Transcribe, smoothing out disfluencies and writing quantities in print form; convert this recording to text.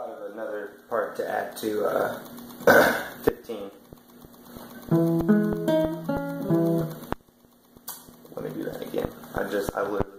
thought of another part to add to 15. Let me do that again. I literally